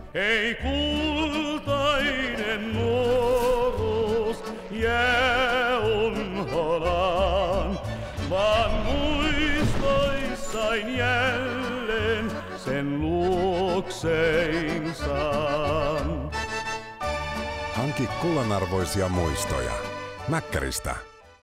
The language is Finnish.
Ei kultainen nuoruus jää unholaan, vaan muistoissain jälleen sen luoksein saan. Hanki kullanarvoisia muistoja. Mäkkäristä.